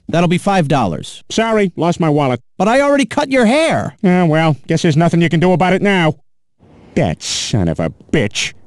That'll be $5. Sorry, lost my wallet. But I already cut your hair. Well, guess there's nothing you can do about it now. That son of a bitch.